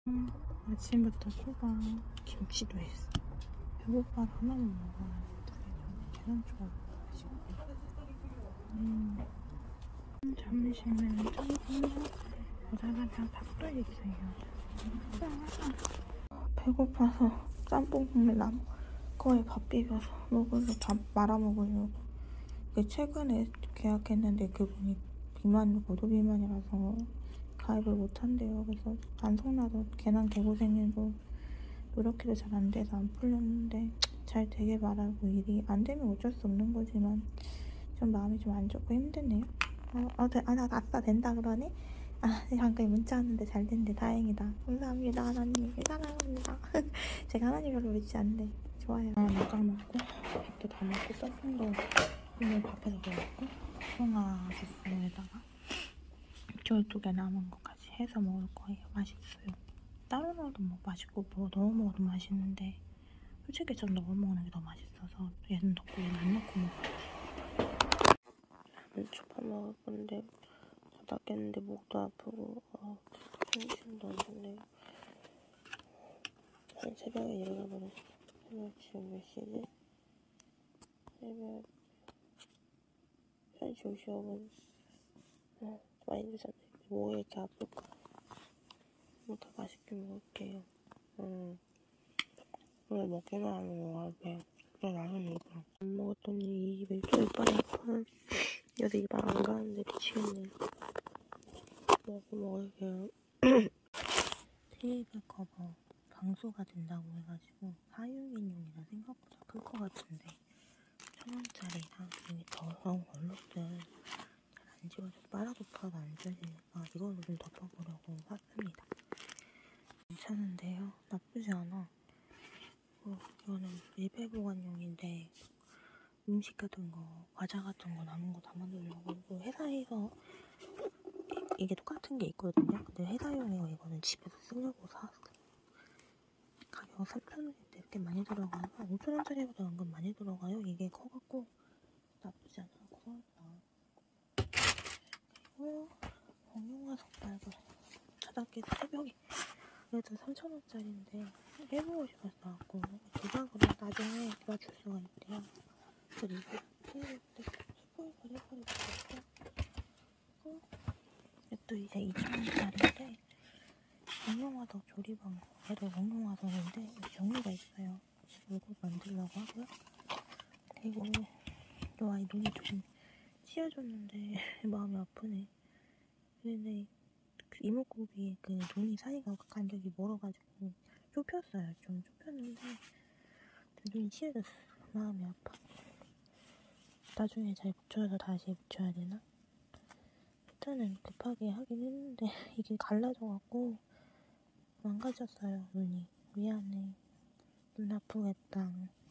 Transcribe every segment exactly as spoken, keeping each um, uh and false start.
음, 아침부터 소바 김치도 했어. 배고파 하나만 먹어야 돼. 계란초밥 맛있고. 음, 점심은 짬뽕, 오자마자 밥도 있어요. 배고파서 짬뽕 국물 거의 밥 비벼서 먹으려 밥 말아 먹으려고. 최근에 계약했는데 그분이 비만, 고도 비만이라서 가입을 못한대요. 그래서 안성나도 괜한 개고생해도 노력해도 잘 안 돼서 안 풀렸는데 잘 되길 바라고, 일이 안 되면 어쩔 수 없는 거지만 좀 마음이 좀 안 좋고 힘드네요. 어, 어, 아, 나 아싸 된다 그러네? 아, 방금 문자 왔는데 잘 된대. 다행이다. 감사합니다, 하나님. 사랑합니다. 제가 하나님 별로 믿지 않는데 좋아요. 아, 나 까먹고 밥도 다 먹고 짬뽕도 오늘 밥해서 먹었고 송아 주스에다가 저쪽에 남은 것까지 해서 먹을 거예요. 맛있어요. 따로 넣어도 뭐 맛있고 뭐 넣어 먹어도 맛있는데 솔직히 전 넣어 먹는 게 더 맛있어서 얘는 넣고 얘는 안 넣고 먹어요. 면초밥 먹을 건데 자다 깼는데 목도 아프고 어, 정신도 안 좋네요. 새벽에 일어나버렸어. 새벽 지금 몇 시지? 새벽 한 시 오십오 분. 어, 많이 늦었네. 목이 이렇게 아플까? 뭐 더 맛있게 먹을게요. 음. 오늘 먹기만 하면 뭐가 돼. 그래, 나는 이거 안 먹었더니 입에 또 이빨이 아파. 요새 이빨 안 가는데 미치겠네. 먹고 먹을게요. 테이블 커버 방수가 된다고 해가지고 사육인용이라 생각보다 클 것 같은데 천 원짜리랑 이게 더러운 얼룩들 잘 안 지워져. 빨아도 팔아도 안 지워지니까 이걸로 좀 덮어보려고 샀습니다. 괜찮은데요? 나쁘지 않아. 어, 이거는 밀폐 보관용인데 음식 같은 거, 과자 같은 거 남은 거 담아두려고. 회사에서 이, 이게 똑같은 게 있거든요. 근데 회사용이고 이거는 집에서 쓰려고 사왔어요. 가격 삼천 원인데 이렇게 많이 들어가요. 오천 원짜리보다 은근 많이 들어가요. 이게 커갖고 나쁘지 않아. 고소하다. 그리고 공룡화 석발도 찾았기 새벽에 그래도 삼천 원짜리인데 일곱 시까지 나왔고 대박으로 나중에 도와줄 수가 있대요. 그리고 스포일 버려버리고 있고 또 이제 이천 원짜리인데 공룡화석 조리방, 얘도 공룡화석인데 종류가 있어요. 이거 만들려고 하고요. 그리고 또 아이 눈이 좀 씌어졌는데 마음이 아프네. 근데 그 이목구비 그 눈이 사이가 간격이 멀어가지고 좁혔어요. 좀 좁혔는데 눈이 씌어졌어. 마음이 아파. 나중에 잘 붙여서 다시 붙여야 되나? 일단은 급하게 하긴 했는데 이게 갈라져갖고 망가졌어요. 눈이. 미안해. 눈 아프겠다.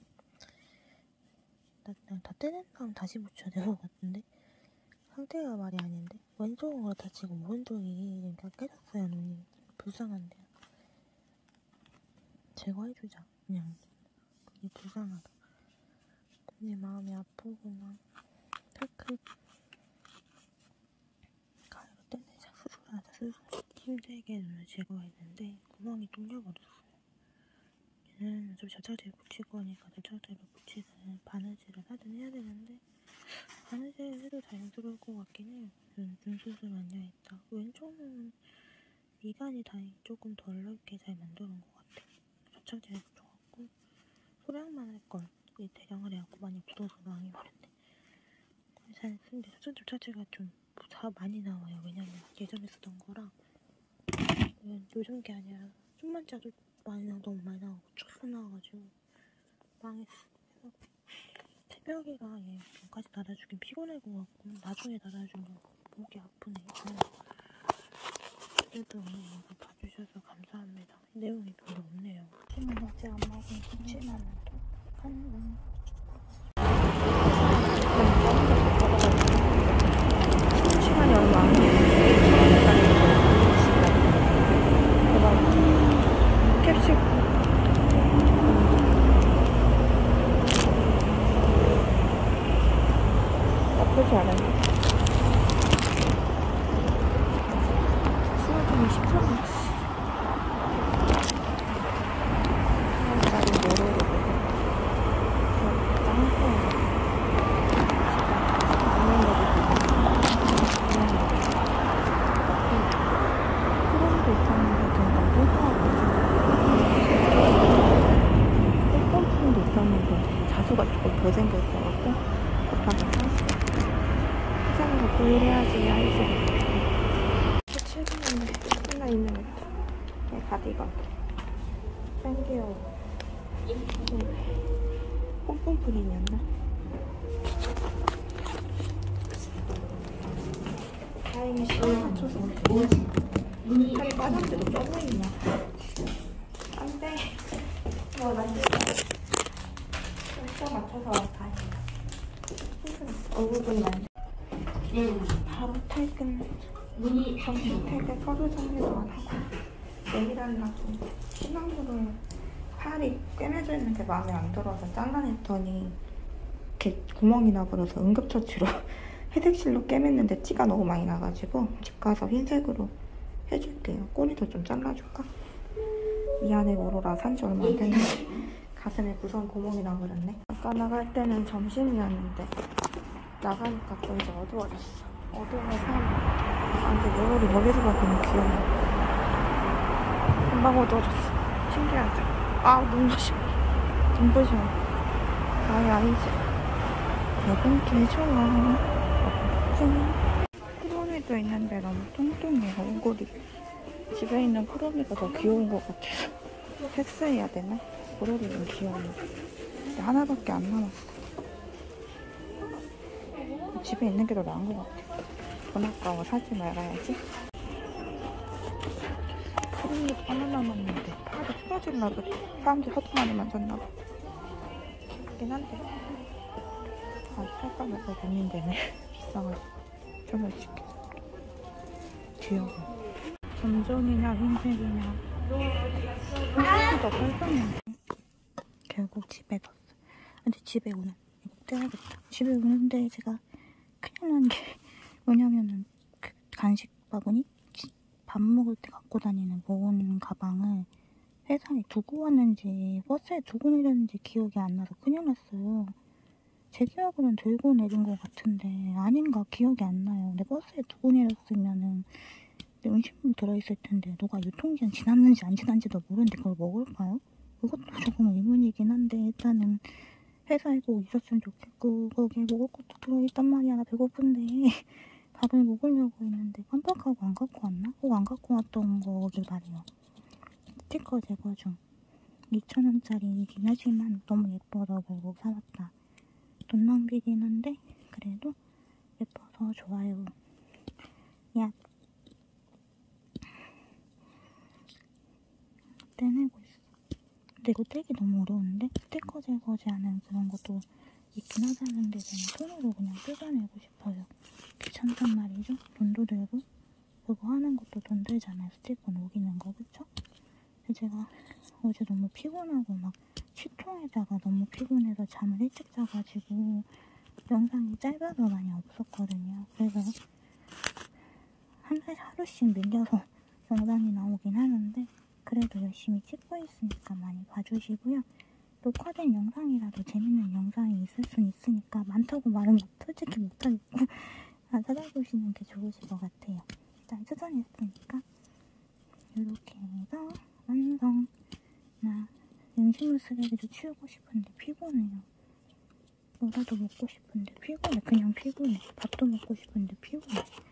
나 그냥 다 떼낸 다음 다시 붙여야 될 것 같은데 상태가 말이 아닌데 왼쪽은 그렇다 치고 오른쪽이 그러니까 깨졌어요. 눈이. 불쌍한데요. 제거해주자. 그냥 눈이 불쌍하다. 눈이 마음이 아프구나. 크크. 가위로 떼내자. 수술하자. 수술. 힘들게 눈을 제거했는데 구멍이 뚫려버렸어요. 얘는 좀 저차대를 붙이고 하니까 저차대를 붙이든 바느질을 하든 해야 되는데 바느질을 해도 자연스러울 것 같긴 해요. 눈, 눈 수술 많이 했다. 왼쪽 눈은 미간이 다행히 조금 덜 넓게 잘 만들어 놓은 것 같아. 저차대를 붙여갖고 소량만 할걸. 이 대량을 해갖고 많이 묻어서 망해버렸네. 잘 쓰는데 저차대가 좀 다 많이 나와요. 왜냐면 예전에 쓰던 거라 요즘 게 아니라 좀만 짜도 많이 나, 너무 많이 나오고 쭉 나와가지고 망했어. 그래서 새벽이라 얘 여기까지 달아주긴 피곤할 것 같고 나중에 달아주면 목이 아프네. 그래도 오늘 이거 봐주셔서 감사합니다. 내용이 별로 없네요. 침은 어제 안 먹은 김치만 한 시간이 얼마 안 걸려요. 캡슐 나쁘지 않은데 수화금이 십삼 원. 개수가 조금 더 생겼어갖고 급하게 샀어. 회사에서 또 일해야지 아이들이. 최근에 하나 있는 옷. 얘 가디건. 짱 귀여워. pompomプリン였나? 다행히 시간 맞춰서 팔이 빠졌는데도 쪄 보이냐? 안 돼. 뭐 만들자. 시간 맞춰서 다행이다. 얼굴은 안 돼. 바로 퇴근. 점심 퇴근 서류 정리도 안 하고 내일 하려고 시간으로 팔이 꿰매져 있는 게 마음에 안 들어서 잘라냈더니 이렇게 구멍이 나버려서 응급처치로 회색실로 꿰맸는데 티가 너무 많이 나가지고 집 가서 흰색으로 해줄게요. 꼬리도 좀 잘라줄까? 미안해 오로라, 산지 얼마 안 됐는데 가슴에 무서운 구멍이 나버렸네. 아까 나갈 때는 점심이었는데 나가니까 또 이제 어두워졌어. 어두워서 아 근데 여울이 멀리서 보면 귀여워. 금방 어두워졌어. 신기하죠? 아 눈부셔. 눈부셔. 아이 아이지. 대본 개 좋아. 크로미도 있는데 너무 뚱뚱해요. 얼굴이. 집에 있는 크로미가 더 귀여운 것 같아서 섹스해야 되나? 얼굴이 좀 귀여운데 근데 하나밖에 안 남았어. 집에 있는 게 더 나은 것 같아. 돈 아까워. 사지 말아야지. 크로미 하나 남았는데 팔이 부러질라 그래. 사람들이 하도 많이 만졌나봐. 귀엽긴 한데 아 살까 말까 고민되네. 비싸가지고 좀 해줄게. 귀여워. 점종이냐 흰색이냐 흰색이 더 깔끔한데 결국 집에 갔어. 근데 집에 오는 이거 떼야겠다. 집에 오는데 제가 큰일 난 게 뭐냐면은 그 간식 바구니 밥 먹을 때 갖고 다니는 무거운 가방을 회사에 두고 왔는지 버스에 두고 내렸는지 기억이 안 나서 큰일 났어요. 제 기억으로는 들고 내린 것 같은데 아닌가 기억이 안 나요. 근데 버스에 두고 내렸으면은 음식물 들어있을 텐데 누가 유통기한 지났는지 안 지났는지도 모르는데 그걸 먹을까요? 그것도 조금 의문이긴 한데 일단은 회사에 꼭 있었으면 좋겠고 거기에 먹을 것도 들어있단 말이야. 나 배고픈데 밥을 먹으려고 했는데 깜빡하고 안 갖고 왔나? 꼭 안 갖고 왔던 거길 바래요. 스티커 제거 중 이천 원짜리이긴 하지만 너무 예뻐서 결국 사왔다. 돈 낭비긴 한데 그래도 예뻐서 좋아요. 야 떼내고 있어. 근데 이거 떼기 너무 어려운데? 스티커 제거제하는 그런 것도 있긴 하다는데 저는 손으로 그냥 뜯어내고 싶어요. 귀찮단 말이죠? 돈도 들고 그거 하는 것도 돈 들잖아요. 스티커 녹이는 거 그쵸? 근데 제가 어제 너무 피곤하고 막 치통에다가 너무 피곤해서 잠을 일찍 자가지고 영상이 짧아서 많이 없었거든요. 그래서 한 하루씩 밀려서 영상이 나오긴 하는데 그래도 열심히 찍고 있으니까 많이 봐주시고요. 녹화된 영상이라도 재밌는 영상이 있을 순 있으니까 많다고 말은 솔직히 못하겠고 안 찾아보시는 게 좋으실 것 같아요. 일단 추천했으니까 이렇게 해서 완성. 나 음식물 쓰레기도 치우고 싶은데 피곤해요. 뭐라도 먹고 싶은데 피곤해. 그냥 피곤해. 밥도 먹고 싶은데 피곤해.